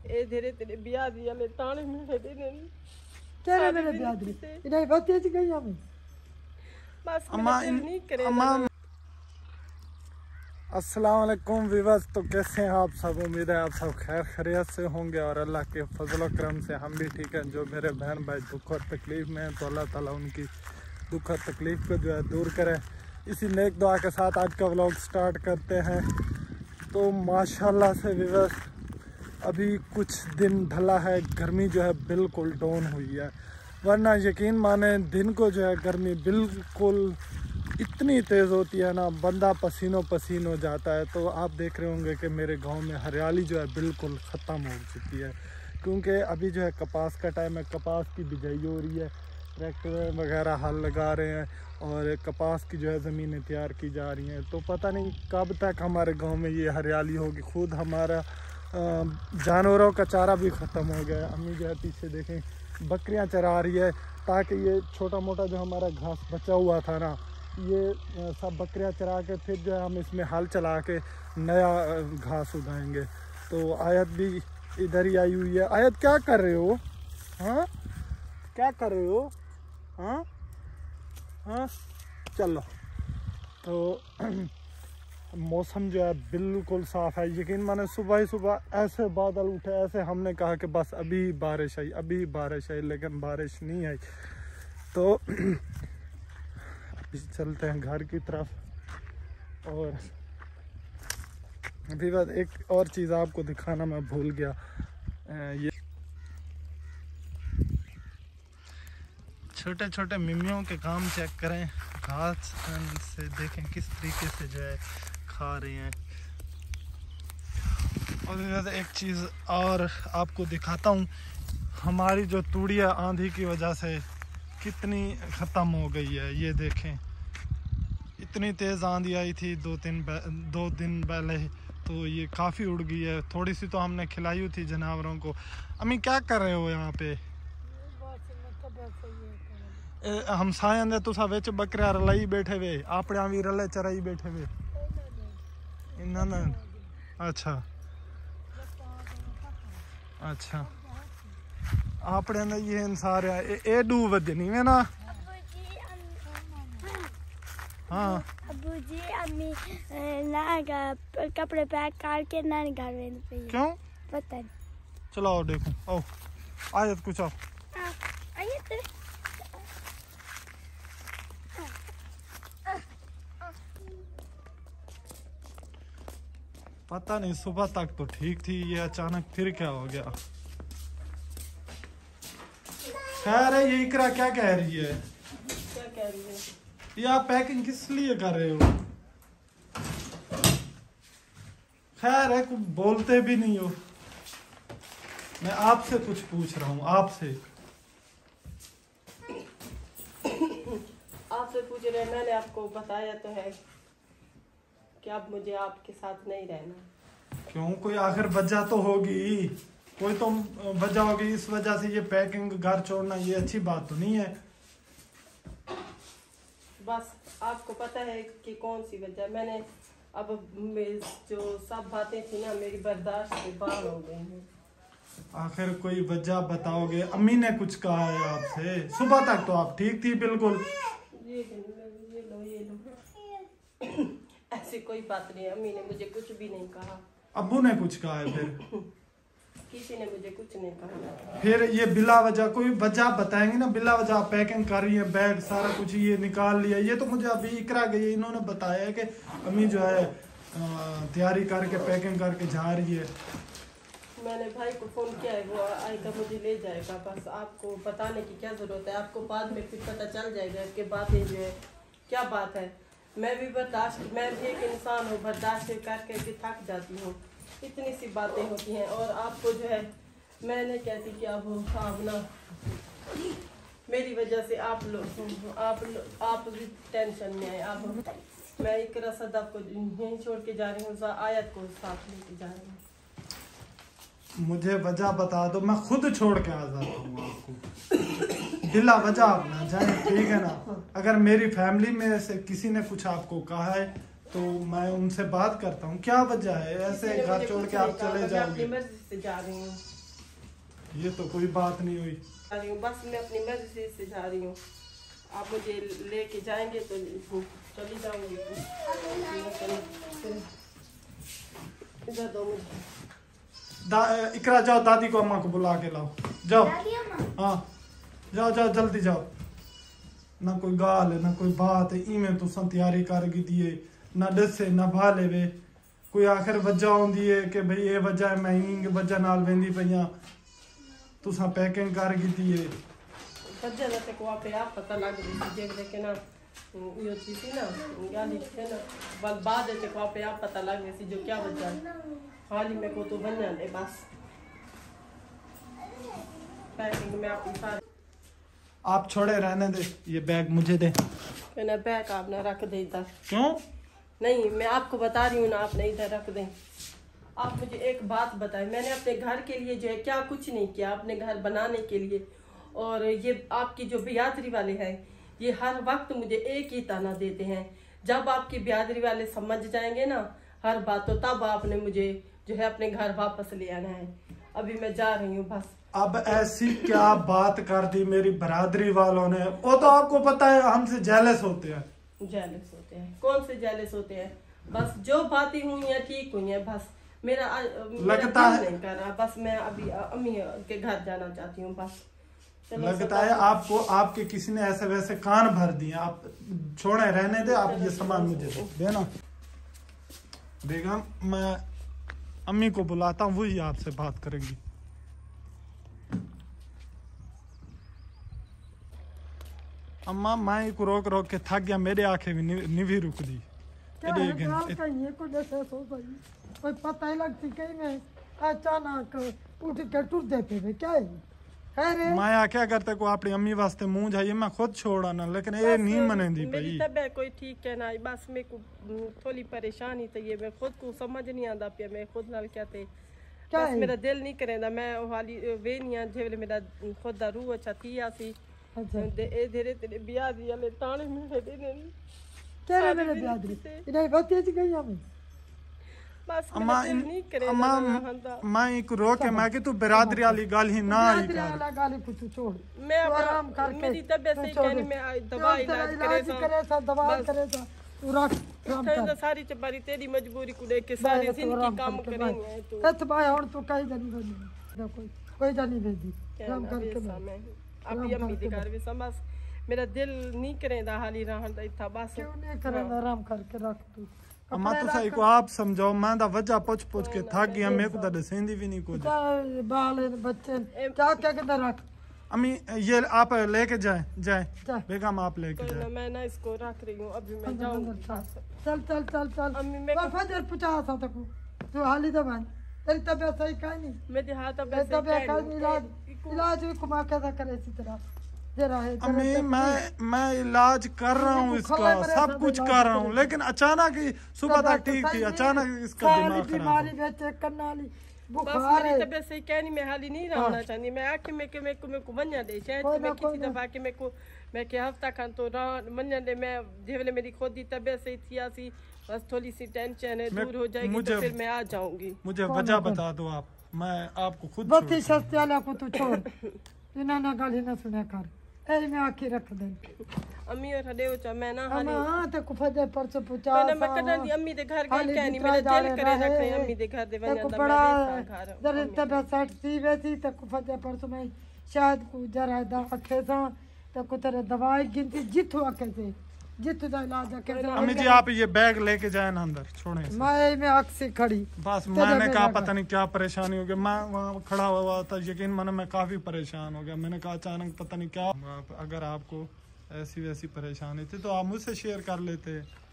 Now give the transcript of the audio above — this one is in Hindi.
ए धीरे तेरे ब्याह दिया ले ताने में देने तेरे मेरे ब्याह दी इधर बात ऐसी कही हमें बस नहीं करे। अस्सलाम वालेकुम व्यूअर्स, तो कैसे हैं आप सब? उम्मीद है आप सब खैर खैरियत से होंगे और अल्लाह के फजल व करम से हम भी ठीक हैं। जो मेरे बहन भाई दुख और तकलीफ़ में हैं तो अल्लाह ताला उनकी दुख और तकलीफ़ को जो है दूर करे। इसी नेक दुआ के साथ आज का व्लॉग स्टार्ट करते हैं। तो माशाल्लाह से व्यूअर्स अभी कुछ दिन ढला है, गर्मी जो है बिल्कुल डाउन हुई है, वरना यकीन माने दिन को जो है गर्मी बिल्कुल इतनी तेज़ होती है ना, बंदा पसीनो पसीन हो जाता है। तो आप देख रहे होंगे कि मेरे गांव में हरियाली जो है बिल्कुल ख़त्म हो चुकी है, क्योंकि अभी जो है कपास का टाइम है, कपास की बिजाई हो रही है, ट्रैक्टर वगैरह हल लगा रहे हैं और कपास की जो है ज़मीनें तैयार की जा रही हैं। तो पता नहीं कब तक हमारे गाँव में ये हरियाली होगी। खुद हमारा जानवरों का चारा भी ख़त्म हो गया है। अम्मी जो है पीछे देखें बकरियां चरा रही है, ताकि ये छोटा मोटा जो हमारा घास बचा हुआ था ना, ये सब बकरियां चरा के फिर जो है हम इसमें हल चला के नया घास उगाएंगे। तो आयत भी इधर ही आई हुई है। आयत क्या कर रहे हो? हाँ क्या कर रहे हो? हाँ हाँ चलो। तो मौसम जो है बिल्कुल साफ़ है, यकीन माने सुबह ही सुबह ऐसे बादल उठे, ऐसे हमने कहा कि बस अभी बारिश आई, अभी बारिश आई, लेकिन बारिश नहीं आई। तो अभी चलते हैं घर की तरफ। और अभी बात एक और चीज़ आपको दिखाना मैं भूल गया, ये छोटे छोटे मिमियों के काम चेक करें, घास से देखें किस तरीके से जो है खा रही हैं। और एक चीज़ और आपको दिखाता हूँ, हमारी जो तूड़ियाँ आंधी की वजह से कितनी ख़त्म हो गई है। ये देखें इतनी तेज़ आंधी आई थी दो दिन पहले, तो ये काफ़ी उड़ गई है। थोड़ी सी तो हमने खिलाई हुई थी जानवरों को। अम्मी क्या कर रहे हो यहाँ पे? हम सायन दे तुसा विच बकरियां रलाई बैठे वे, आपड़ियां भी रले चराई बैठे वे इन्ना ना। अच्छा अच्छा, आपड़े ने ये सारे ए डू वजनी में ना। हाँ अबू जी अम्मी ना कपड़े पैक करके ना घर में पे। क्यों पता नहीं। चलो आओ देखो, आओ आयत कुछ आओ। आयत पता नहीं, सुबह तक तो ठीक थी, ये अचानक फिर क्या हो गया। खैर है, ये इकरा क्या कह रही है? क्या कह रही है? ये आप पैकिंग किस लिए कर रहे हो? खैर है, कुछ बोलते भी नहीं हो। मैं आपसे कुछ पूछ रहा हूँ, आपसे पूछ रहे। मैंने आपको बताया तो है कि अब मुझे आपके साथ नहीं रहना। क्यों? कोई आखिर वजह तो होगी, कोई तो वजह होगी। इस वजह से ये पैकिंग घर छोड़ना ये अच्छी बात तो नहीं है। बस आपको पता है कि कौन सी वजह। मैंने अब जो सब बातें थी ना मेरी बर्दाश्त से बाहर हो गई हैं। आखिर कोई वजह बताओगे? अम्मी ने कुछ कहा है आपसे? सुबह तक तो आप ठीक थी बिल्कुल। ये लो ऐसी कोई बात नहीं, अम्मी ने मुझे कुछ भी नहीं कहा। अब्बू ने कुछ कहा है? फिर किसी ने मुझे कुछ नहीं कहा। फिर ये बिला वजह कोई वजह बताएंगे ना। बिला वजह पैकिंग कर रही है, बैग सारा कुछ ये निकाल लिया। ये तो मुझे अभी इकरा गई, इन्होंने बताया है कि अम्मी जो है तैयारी करके पैकिंग करके जा रही है। मैंने भाई को फोन किया है, वो आएगा मुझे ले जाएगा। बस आपको बताने की क्या जरूरत है, आपको बाद में फिर पता चल जाएगा कि बातें जो है क्या बात है। मैं भी एक इंसान हूँ, बर्दाश्त करके भी थक जाती हूँ। इतनी सी बातें होती हैं और आपको जो है मैंने कहती कि आप ना मेरी वजह से आप भी टेंशन में आए। आप मैं इकरा सदा को यहीं छोड़ के जा रही हूँ, आयत को साथ लेके जा रही हूँ। मुझे वजह बता दो, मैं खुद छोड़ के आ जाता हूँ आपको। बिला वजह आप ना जाए, ठीक है ना। अगर मेरी फैमिली में से किसी ने कुछ आपको कहा है तो मैं उनसे बात करता हूँ। क्या वजह है ऐसे घर छोड़ के आप चले जाओगे? अपनी मर्जी से जा रही हूँ। ये तो कोई बात नहीं हुई। जा रही हूँ, बस मैं अपनी मर्जी से जा रही हूँ। आप मुझे लेके जाएंगे तो चली जाऊंगी। इधर दो मुझे। इकरा जाओ, दादी को अम्मा को बुला के लाओ, जाओ। हाँ जाओ जाओ जल्दी जाओ। ना कोई गाल है ना कोई बात है, इमें तुसा तैयारी करगी दिए ना दसे ना भाले वे। कोई आखिर वजह होंदी है कि भाई ये वजह है, मैं इंग वजह नाल वेंदी पईयां, तुसा पैकिंग करगी दिए। वजह दा ते को आपे आप पता लग रही जे लेके ना यो चीज थी ना गाली थे ना बल बाद ते को आपे आप पता लग रही जो क्या वजह है। हाल ही में को तो बन जाने बस पैकिंग में आप सारी। आप छोड़े रहने दे, ये बैग मुझे दे। मैंने बैग आपने रख दे इधर। क्यों? नहीं मैं आपको बता रही हूँ ना, आपने इधर रख दें। आप मुझे एक बात बताएं, मैंने अपने घर के लिए जो है क्या कुछ नहीं किया अपने घर बनाने के लिए। और ये आपकी जो बिरादरी वाले हैं ये हर वक्त मुझे एक ही ताना देते हैं। जब आपकी बिरादरी वाले समझ जाएंगे ना हर बात, तो तब आपने मुझे जो है अपने घर वापस ले आना है। अभी मैं जा रही हूँ बस। अब ऐसी क्या बात कर दी मेरी बरादरी वालों ने? वो तो आपको पता है हमसे जेलस होते हैं। जेलस होते हैं? कौन से जेलस होते हैं? बस जो बातें हुई हैं ठीक हुई हैं, बस मेरा लगता है नहीं कर रहा। बस मैं अभी अम्मी के घर जाना चाहती हूँ बस। लगता है आपको आपके किसी ने ऐसे वैसे कान भर दिए। आप छोड़े रहने दे, आप ये सामान मुझे दे देना। बेगम मैं अम्मी को बुलाता हूँ, वही आपसे बात करेंगी। अम्मा मैं को रोक रोक के थक गया, मेरे आंखें भी नहीं रुक दी। कोई पता ही लगती कहीं में अचानक उठ के टूट देते थे क्या है? माया क्या करते को अपनी अम्मी वास्ते मुंह जाइए, मैं खुद छोड़ा ना, लेकिन ये नहीं मने दी मेरी भाई। तबीयत कोई ठीक है ना, बस मेरे को थोड़ी परेशानी थी। ये मैं खुद को समझ नहीं आता पिया, मैं खुद नाल क्या थे बस मेरा दिल नहीं करेंदा। मैं हाली वे नहीं जेवले मेरा खुद दा रूह अच्छा थी आसी। अच्छा ए धीरे धीरे बियाह दी ले ताने मेरे देने क्या मेरे बिरादरी इधर बात है गई हमें। बस अम्मा नहीं करेंदा अम्मा मैं को रोक के मैं कि तू बिरादरी वाली गाल ही ना ही कर। गाली को तू छोड़, मैं आराम करके मेरी तबीयत सही कहनी मैं दवा इलाज करे सा दवा करे सा तू रख आराम कर। सारी चबारी तेरी मजबूरी को देख के सारी जिंदगी काम करेंगे तू। कत भाई और तू कहीं जानी बनी कोई जानी भेजी आराम करके मैं अभी अम्मी दे घर वे समझ मेरा दिल नहीं करेंदा हाली रहन दा इथा बस। क्यों नहीं करेंदा? आराम करके रख तू। अम्मा तो सही को आप समझाओ, मैं दा वजह पूछ पूछ के थक गया, मेरे को तो दसेंदी भी नहीं कुछ। बाल बच्चे क्या क्या किधर रख। अम्मी ये आप लेके जाए बेगम आप लेके जाए। मैं ना इसको रख रही हूँ, अभी मैं जाऊंगी। चल चल चल चल अम्मी मैं फजर 50 तक तू हाली दबा तेरी तबीयत सही का नहीं। मेरे हाथ अब इलाज भी घुमा के करे इसी तरह जरा है। अम्मी मैं इलाज कर रहा हूँ इसका, सब कुछ कर रहा हूँ, लेकिन अचानक ही सुबह तक ठीक थी, अचानक इसका दिमाग बीमारी खराब। बेचे करनाली बस बुखार मेरी है। तबीयत सही कहनी मैं हाली नहीं रहना चाहती। मैं आके मेरे को बन्या दे शायद मैं किसी दफा के मैं के हफ्ता खान तो बन्या दे। मैं जेवले मेरी खुद की तबीयत सही थी आसी, बस थोड़ी सी टेंशन है दूर हो जाएगी तो फिर मैं आ जाऊंगी। मुझे वजह बता दो आप, मैं आपको खुद बत्ती सस्ते वाला को तू छोड़ इन्होंने गाली ना सुने कर ऐ मैं आखी रख दे। अम्मी और हडे हो मैं ना हाली हां ते को फजे परसों पूछा तो मैं कदा दी अम्मी दे घर गई क्या नहीं मेरा दिल करे रखे अम्मी दे घर दे वना दा मैं घर जरे तबे 60 सी वैसी ते को फजे परसों में शायद को जरा दा अखे सा ते को तेरे दवाई गिनती जिथो अखे से जिथो दा इलाज अखे से। अम्मी जी आप ये बैग लेके जाए ना अंदर, छोड़े मैं अख से खड़ी बस। मैंने कहा पता नहीं क्या परेशानी हो गई, मैं वहाँ खड़ा हुआ था, यकीन मानो मैं काफी परेशान हो गया। मैंने कहा अचानक पता नहीं क्या, अगर आपको ऐसी वैसी परेशानी थी तो आप मुझसे शेयर कर लेते।